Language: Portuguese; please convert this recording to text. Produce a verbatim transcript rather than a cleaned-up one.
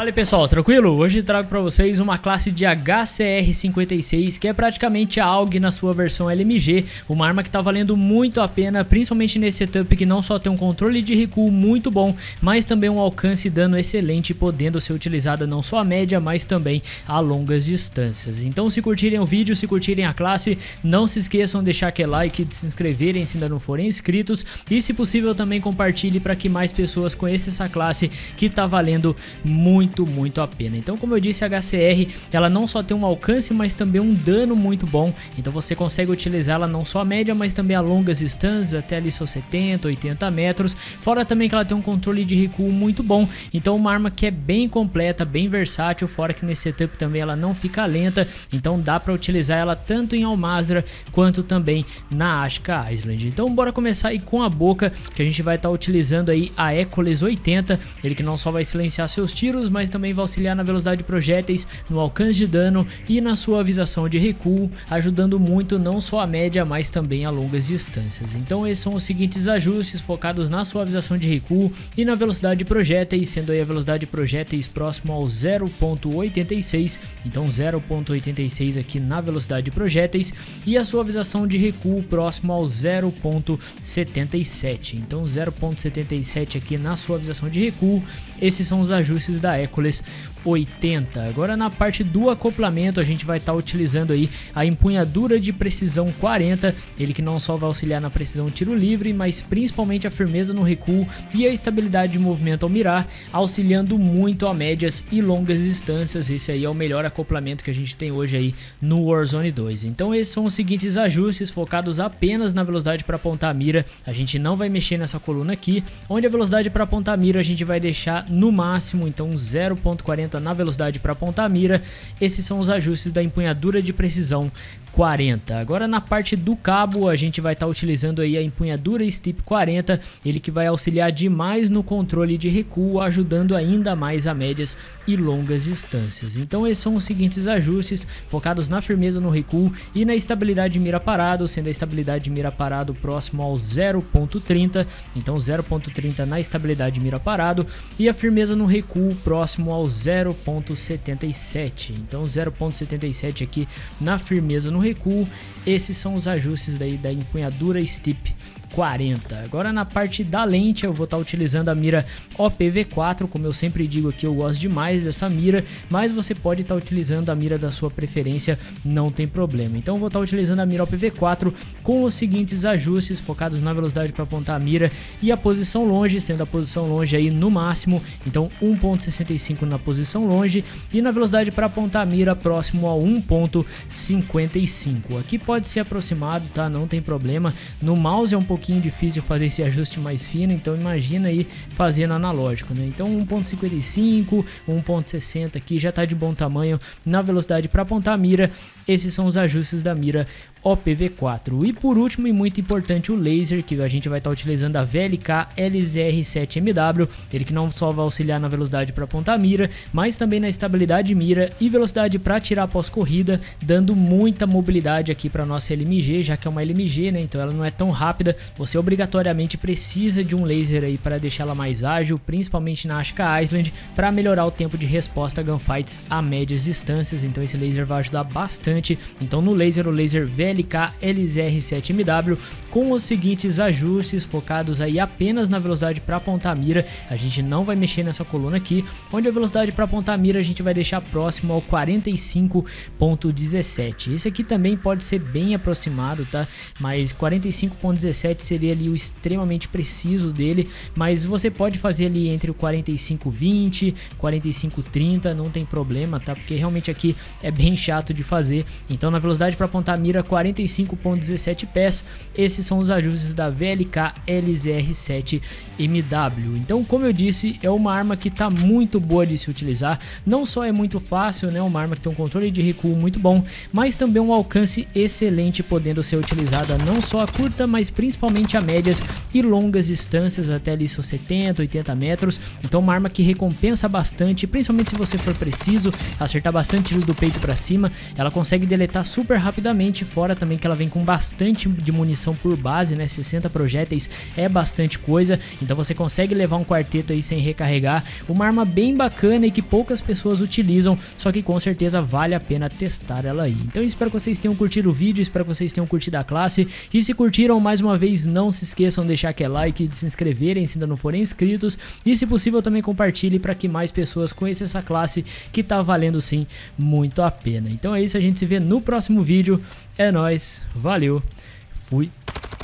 Fala aí pessoal, tranquilo? Hoje trago para vocês uma classe de H C R cinquenta e seis que é praticamente a A U G na sua versão L M G, uma arma que tá valendo muito a pena, principalmente nesse setup que não só tem um controle de recuo muito bom, mas também um alcance e dano excelente, podendo ser utilizada não só a média, mas também a longas distâncias. Então se curtirem o vídeo, se curtirem a classe, não se esqueçam de deixar aquele like, de se inscreverem se ainda não forem inscritos e se possível também compartilhe para que mais pessoas conheçam essa classe que tá valendo muito muito, muito a pena. Então, como eu disse, a H C R, ela não só tem um alcance, mas também um dano muito bom. Então você consegue utilizá-la não só a média, mas também a longas distâncias, até ali seus setenta, oitenta metros. Fora também que ela tem um controle de recuo muito bom. Então uma arma que é bem completa, bem versátil, fora que nesse setup também ela não fica lenta. Então dá para utilizar ela tanto em Al-Mazrah quanto também na Ashka Island. Então bora começar aí com a boca, que a gente vai estar tá utilizando aí a Hercules oitenta. Ele que não só vai silenciar seus tiros, mas também vai auxiliar na velocidade de projéteis, no alcance de dano e na sua visação de recuo, ajudando muito não só a média, mas também a longas distâncias. Então esses são os seguintes ajustes focados na sua visação de recuo e na velocidade de projéteis, sendo aí a velocidade de projéteis próximo ao zero ponto oitenta e seis, então zero ponto oitenta e seis aqui na velocidade de projéteis, e a sua visação de recuo próximo ao zero ponto setenta e sete, então zero ponto setenta e sete aqui na sua visação de recuo. Esses são os ajustes da Hercules oitenta. Agora na parte do acoplamento a gente vai estar tá utilizando aí a empunhadura de precisão quarenta, ele que não só vai auxiliar na precisão tiro livre, mas principalmente a firmeza no recuo e a estabilidade de movimento ao mirar, auxiliando muito a médias e longas distâncias. Esse aí é o melhor acoplamento que a gente tem hoje aí no Warzone dois. Então esses são os seguintes ajustes focados apenas na velocidade para apontar a mira. A gente não vai mexer nessa coluna aqui, onde a velocidade para apontar a mira a gente vai deixar no máximo, então zero ponto quarenta na velocidade para apontar a mira. Esses são os ajustes da empunhadura de precisão quarenta. Agora na parte do cabo a gente vai estar tá utilizando aí a empunhadura Steep quarenta, ele que vai auxiliar demais no controle de recuo, ajudando ainda mais a médias e longas distâncias. Então esses são os seguintes ajustes focados na firmeza no recuo e na estabilidade de mira parado, sendo a estabilidade de mira parado próximo ao zero ponto trinta, então zero ponto trinta na estabilidade de mira parado, e a firmeza no recuo próximo ao zero ponto setenta e sete, então zero ponto setenta e sete aqui na firmeza no recuo. Esses são os ajustes daí da empunhadura Steep quarenta. Agora na parte da lente eu vou estar tá utilizando a mira O P V quatro, como eu sempre digo aqui, eu gosto demais dessa mira, mas você pode estar tá utilizando a mira da sua preferência, não tem problema. Então eu vou estar tá utilizando a mira O P V quatro com os seguintes ajustes focados na velocidade para apontar a mira e a posição longe, sendo a posição longe aí no máximo, então um ponto sessenta e cinco na posição longe, e na velocidade para apontar a mira próximo a um ponto cinquenta e cinco. Aqui pode ser aproximado, tá? Não tem problema. No mouse é um pouquinho difícil fazer esse ajuste mais fino, então imagina aí fazendo analógico, né? Então um ponto cinquenta e cinco, um ponto sessenta aqui já tá de bom tamanho na velocidade para apontar a mira. Esses são os ajustes da mira O P V quatro. E por último e muito importante, o laser, que a gente vai estar tá utilizando a V L K L Z R sete M W, ele que não só vai auxiliar na velocidade para apontar a mira, mas também na estabilidade de mira e velocidade para atirar após corrida, dando muita mobilidade aqui para nossa L M G, já que é uma L M G, né? Então ela não é tão rápida, você obrigatoriamente precisa de um laser aí para deixá-la mais ágil, principalmente na Ashka Island, para melhorar o tempo de resposta a gunfights a médias distâncias. Então esse laser vai ajudar bastante. Então no laser, o laser V L K L Z R sete M W com os seguintes ajustes focados aí apenas na velocidade para apontar a mira. A gente não vai mexer nessa coluna aqui, onde a velocidade para apontar a mira a gente vai deixar próximo ao quarenta e cinco ponto dezessete. Esse aqui também pode ser bem aproximado, tá? Mas quarenta e cinco ponto dezessete seria ali o extremamente preciso dele, mas você pode fazer ali entre o quarenta e cinco vinte, quarenta e cinco trinta, não tem problema, tá? Porque realmente aqui é bem chato de fazer. Então na velocidade para apontar a mira quarenta e cinco ponto dezessete pés, esses são os ajustes da V L K L Z R sete M W. Então como eu disse, é uma arma que tá muito boa de se utilizar, não só é muito fácil, né, uma arma que tem um controle de recuo muito bom, mas também um alcance excelente, podendo ser utilizada não só a curta, mas principalmente a médias e longas distâncias, até ali seus setenta, oitenta metros. Então uma arma que recompensa bastante, principalmente se você for preciso, acertar bastante tiros do peito para cima. Ela consegue deletar super rapidamente, fora fora também que ela vem com bastante de munição por base, né? sessenta projéteis é bastante coisa, então você consegue levar um quarteto aí sem recarregar. Uma arma bem bacana e que poucas pessoas utilizam, só que com certeza vale a pena testar ela aí. Então eu espero que vocês tenham curtido o vídeo, espero que vocês tenham curtido a classe, e se curtiram, mais uma vez, não se esqueçam de deixar aquele like, de se inscreverem se ainda não forem inscritos, e se possível também compartilhe para que mais pessoas conheçam essa classe que tá valendo sim muito a pena. Então é isso, a gente se vê no próximo vídeo, é nóis, valeu, fui!